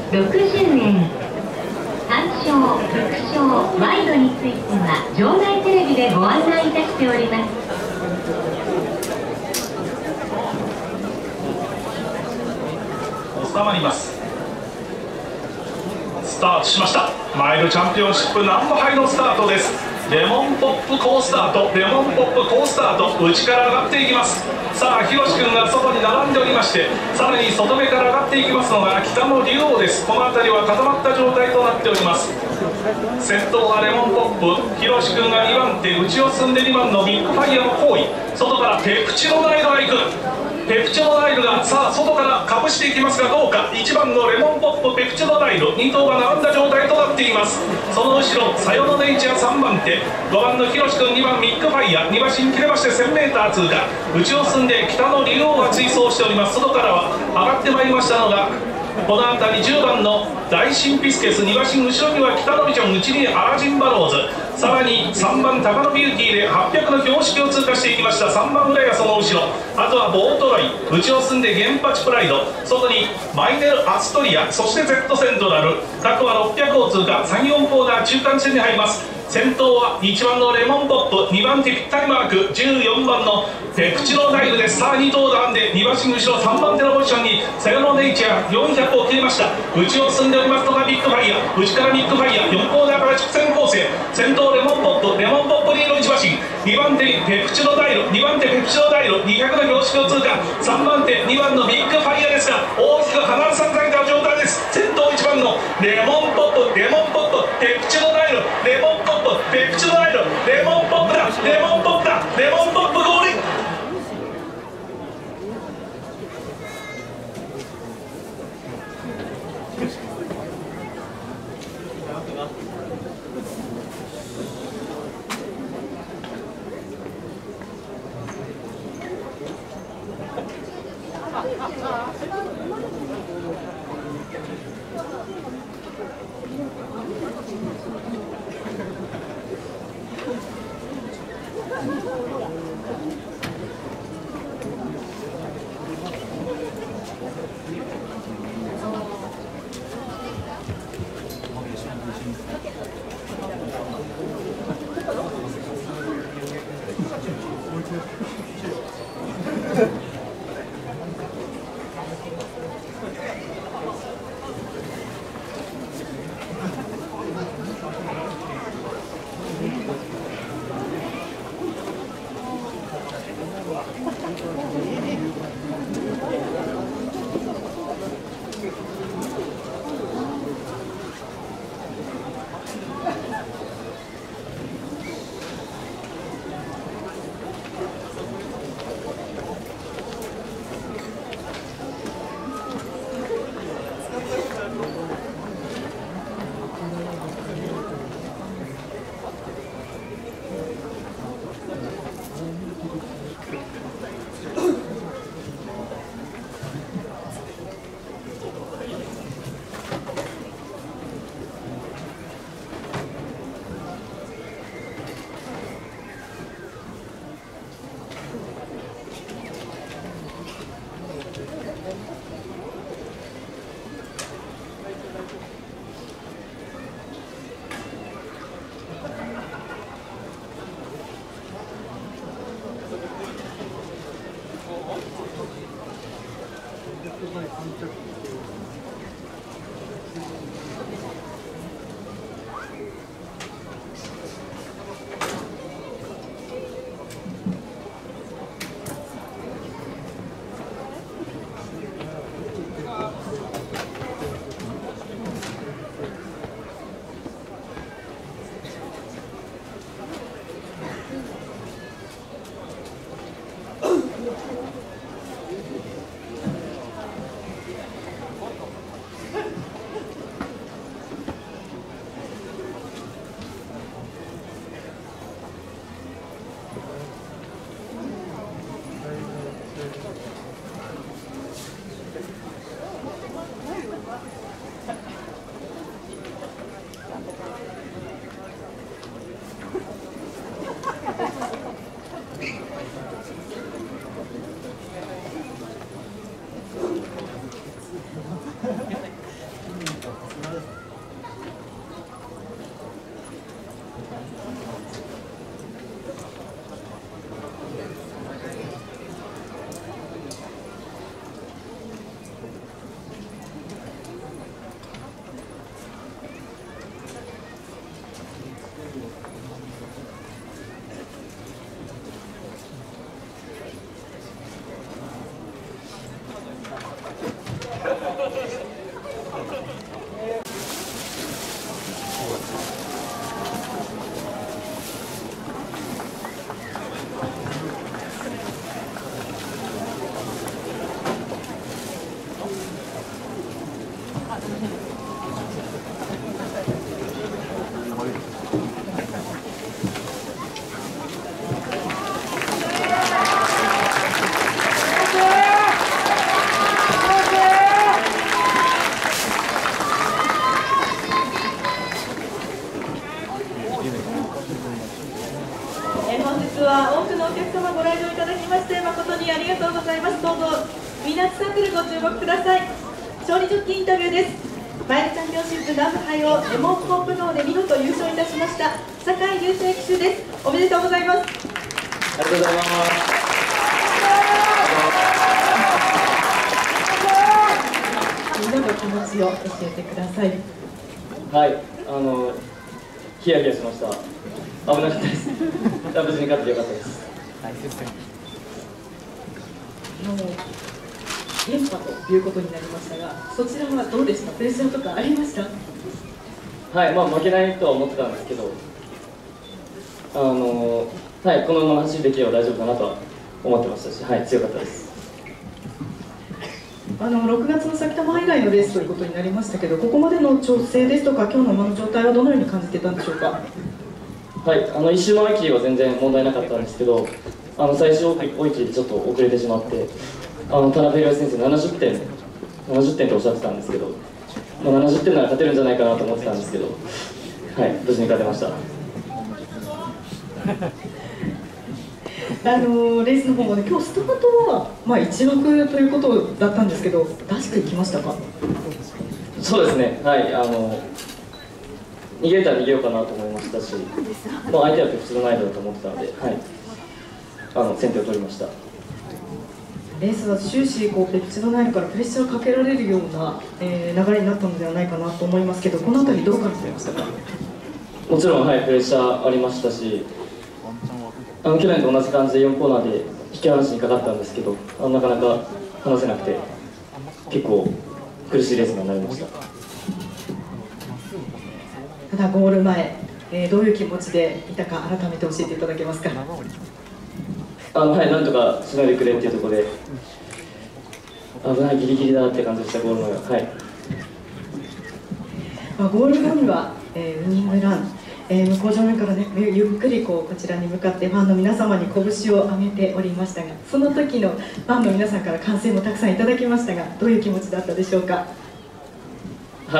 60円。単勝、副賞、ワイドについては場内テレビでご案内いたしております。 収まります。スタートしました。マイルチャンピオンシップナンバーハイのスタートです。レモンポップ好スタート、レモンポップ好スタート、内から上がっていきます。さあ、ひろし君が外に並んでおりまして、さらに外目から上がっていきますのが北の竜王です。この辺りは固まった状態となっております。先頭はレモンポップ、ひろし君が2番手、内を進んで2番のビッグファイヤーの行為、外からペプチロナイドが行く。ペプチドナイルがさあ外からかぶしていきますがどうか。1番のレモンポップ、ペプチドナイル、2頭が並んだ状態となっています。その後ろサヨノネイチャー3番手、5番のヒロシ君、2番ミックファイヤー、2馬身切れまして 1000m 通過。内を進んで北の竜王が追走しております。外からは上がってまいりましたのがこの辺り10番の大神ピスケス、2馬身後ろには北のビジョン、内にアラジンバローズ、さらに3番高野ビューティーで800の標識を通過していきました。3番裏やその後ろ、あとはボートライ、内を進んでゲンパチプライド、外にマイネルアストリア、そして Z セントラル、各は600を通過、3、4コーナー中間地点に入ります。先頭は1番のレモンポップ、2番手ぴったりマーク、14番のペプチロナイルです。さあ2頭並んで2馬身後ろ3番手のポジションにサヨノネイチャー400を切りました。内を進んでおりますのがビッグファイヤー、内からビッグファイヤー、4コーナーから直線構成、先頭レモンポップ、レモンポップリード1馬身、2番手にペプチロナイル、2番手ペプチロナイル200の標識を通過、3番手2番のビッグファイヤーですが大きく離された状態です。先頭1番のレモンポップ、レモンポップ、ペプチロナイル、レモンポップ、ペプチロナイル、レモンポップだ、レモンポップだ、レモンポップ合輪。 本日は多くのお客様ご来場いただきまして誠にありがとうございます。どうぞミナッツサークルご注目ください。勝利ジョッキーインタビューです。マイルチャンピオンシップ南部杯をレモンポップ脳で見事優勝いたしました酒井隆成騎手です。おめでとうございます。 ありがとうございます。 みんなの気持ちを教えてください。 はい、ヒヤヒヤしました。危なかったです。無事に勝ってよかったです。 連覇ということになりましたが、そちらはどうでした？プレッシャーとかありました？ はい、負けないとは思ってたんですけど、はい、このまま走りできれば大丈夫かなとは思ってましたし、はい、強かったです。 6月の埼玉杯以外のレースということになりましたけど、ここまでの調整ですとか、今日の馬の状態はどのように感じていたんでしょうか？ はい、一周回りきりは全然問題なかったんですけど、最終追い切りでちょっと遅れてしまって、田中宏先生70点とおっしゃってたんですけど、70点なら勝てるんじゃないかなと思ってたんですけど、はい、無事に勝てました。 レースの方もね、今日スタートは、1枠ということだったんですけど、出していきましたか？ そうですね、はい、逃げれたら逃げようかなと思いましたし、相手は普通の難易度だと思ってたので、はい、先手を取りました。 レースは終始こうペッチのラインからプレッシャーをかけられるような、流れになったのではないかなと思いますけど、この辺りどう感じていましたか？ もちろん、はい、プレッシャーありましたし、去年と同じ感じで4コーナーで引き離しにかかったんですけど、なかなか離せなくて結構苦しいレースになりました。 ただゴール前、どういう気持ちでいたか改めて教えていただけますか？ はい、なんとかしないでくれっていうところで、危ない、ギリギリだって感じでした、ゴール前は。はい、 ゴール後には、ウイニングラン、向こう正面からね、ゆっくりこちらに向かってファンの皆様に拳を上げておりましたが、その時のファンの皆さんから歓声もたくさんいただきましたが、どういう気持ちだったでしょうか？ はい、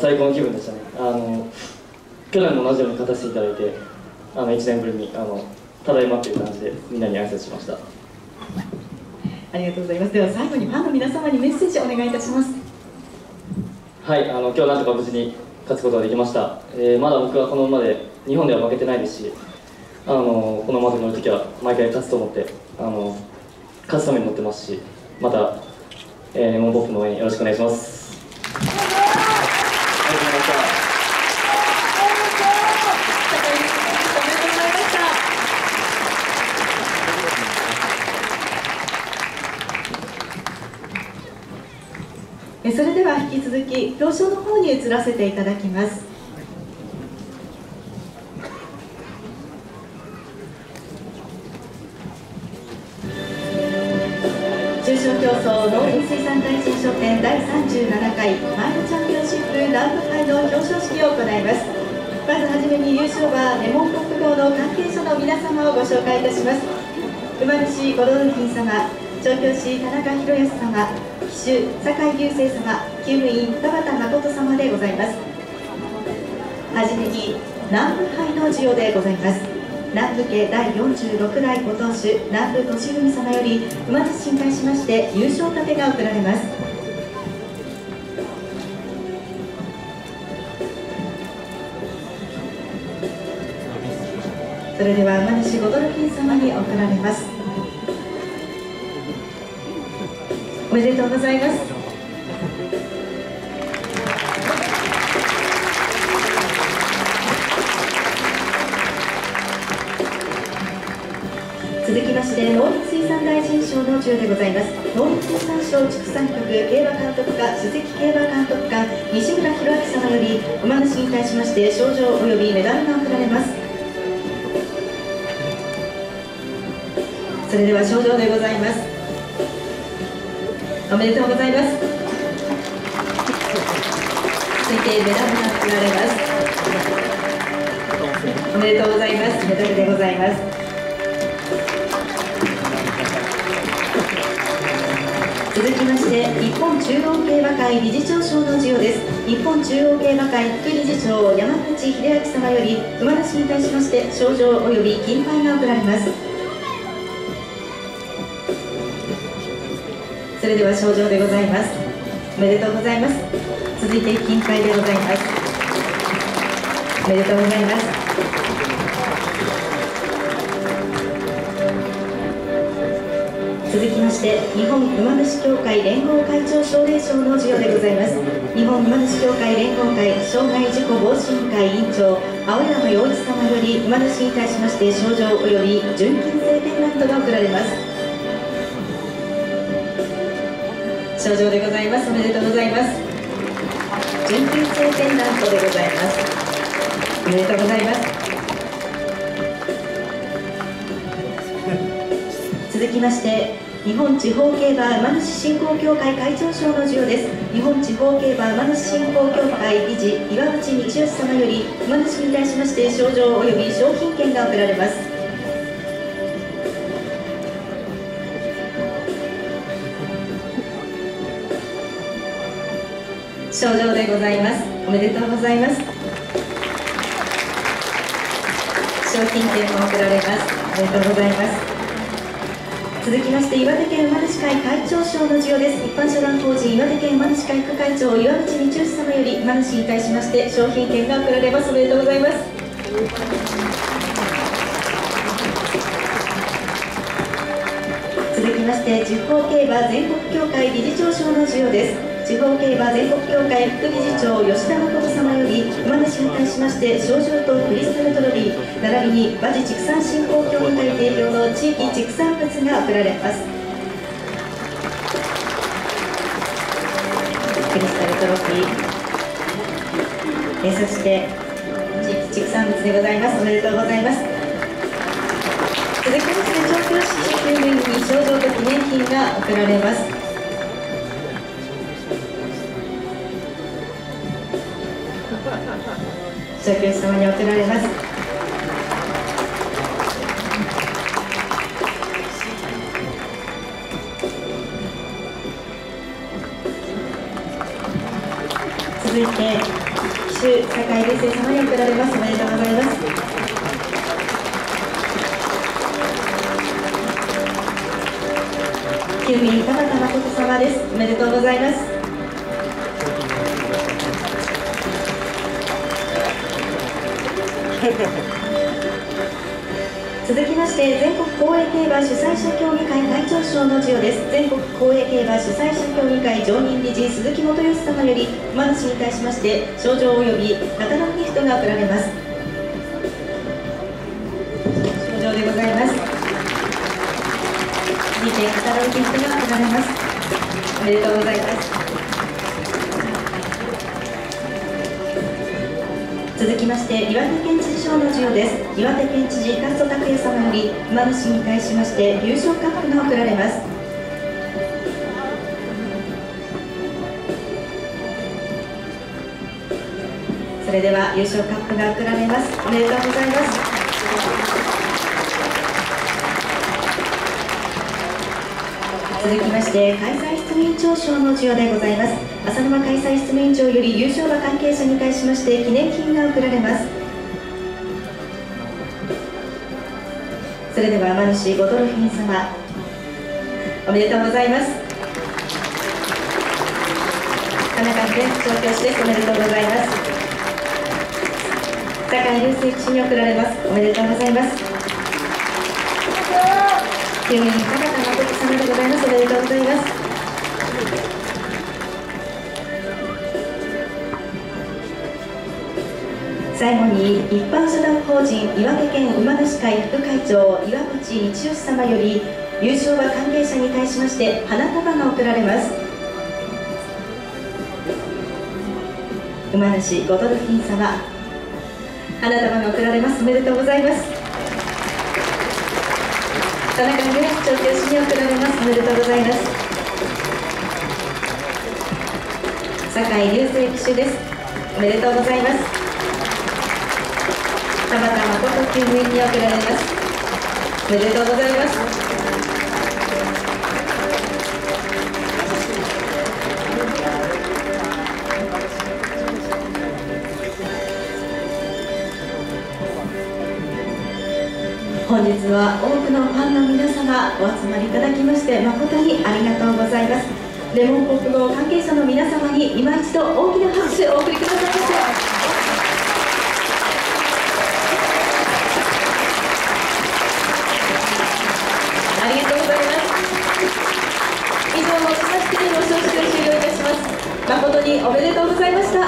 最高の気分でしたね。去年も同じように勝たせていただいて、1年ぶりにただいまという感じでみんなに挨拶しました。 ありがとうございます。では最後にファンの皆様にメッセージをお願いいたします。 はい、今日なんとか無事に勝つことができました。まだ僕はこの馬で日本では負けてないですし、この馬で乗るときは毎回勝つと思って勝つために乗ってますし、また、レモンポップの応援よろしくお願いします。ありがとうございました。 それでは引き続き表彰の方に移らせていただきます。中小競争農林水産大臣賞典第37回マイルチャンピオンシップ南部杯の表彰式を行います。まずはじめに優勝馬レモンポップ号の関係者の皆様をご紹介いたします。馬主ゴドルフィン様、調教師田中宏康様、騎手酒井隆成様、厩務員田畑誠様でございます。はじめに南部杯の授与でございます。南部家第46代ご当主南部俊文様より馬主に対しまして優勝盾が贈られます。それでは馬主ゴドルフィン様に贈られます。おめでとうございます。続きまして農林水産大臣賞の授与でございます。農林水産省畜産局競馬監督課首席競馬監督官西村博明様より馬主に対しまして賞状及びメダルが贈られます。それでは賞状でございます。おめでとうございます。 続いてメダルが贈られます。おめでとうございます。メダルでございます。続きまして日本中央競馬会理事長賞の授与です。日本中央競馬会副理事長山口秀明様より馬主に対しまして賞状及び金牌が贈られます。それでは賞状でございます。おめでとうございます。続いて金牌でございます。おめでとうございます。続きまして日本馬主協会連合会長奨励賞の授与でございます。日本馬主協会連合会障害事故防止委員会委員長青山洋一様より馬主に対しまして賞状及び純金製ペンダントが贈られます。賞状でございます。おめでとうございます。純金製ペンダントでございます。おめでとうございます。続きまして日本地方競馬馬主振興協会会長賞の授与です。日本地方競馬馬主振興協会理事岩渕道義様より馬主に対しまして賞状及び商品券が贈られます。賞状でございます。おめでとうございます。商品券も贈られます。おめでとうございます。続きまして岩手県馬主会会長賞の授与です。一般社団法人岩手県馬主会副会長岩渕道義様より馬主に対しまして商品券が贈られます。おめでとうございます。続きまして地方競馬全国協会理事長賞の授与です。地方競馬全国協会副理事長吉田誠様より馬主に対しまして賞状とクリスタルトロフィー並びに馬事畜産振興協議会提供の地域畜産物が贈られます。クリスタルトロフィー、そして地域畜産物でございます。おめでとうございます。続きまして調教師支給員に賞状と記念品が贈られます。調教師様に贈られます。続いて騎手酒井流星様に贈られます。おめでとうございます。厩務員田畑誠様です。おめでとうございます。続きまして全国公営競馬主催者協議会会長賞の授与です。全国公営競馬主催者協議会常任理事鈴木元義様より馬主に対しまして賞状及びカタログギフトが贈られます。賞状でございます。続いてカタログギフトが贈られます。おめでとうございます。続きまして岩手県知事賞の授与です。岩手県知事勝戸拓也様より馬主に対しまして優勝カップが贈られます。それでは優勝カップが贈られます。おめでとうございます。続きまして開催執務員長賞の授与でございます。浅沼開催執務員長より優勝馬関係者に対しまして記念品が贈られます。それでは馬主ゴドルフィン様おめでとうございます。田中秀明調教師です。おめでとうございます。酒井流星騎手に贈られます。おめでとうございます。厩務員田畑誠様でございます。おめでとうございます。最後に一般社団法人岩手県馬主会副会長岩渕道義様より優勝馬関係者に対しまして花束が贈られます。馬主ゴドルフィン様花束が贈られます。おめでとうございます。田中秀明調教師に贈られます。おめでとうございます。酒井流星騎手です。 おめでとうございます。田畑誠記念に贈られます。おめでとうございます。本日は多くのファンの皆様お集まりいただきまして誠にありがとうございます。レモンポップ号関係者の皆様に今一度大きな拍手をお送りくださいませ。ありがとうございます。以上をもちましての表彰式を終了いたします。誠におめでとうございました。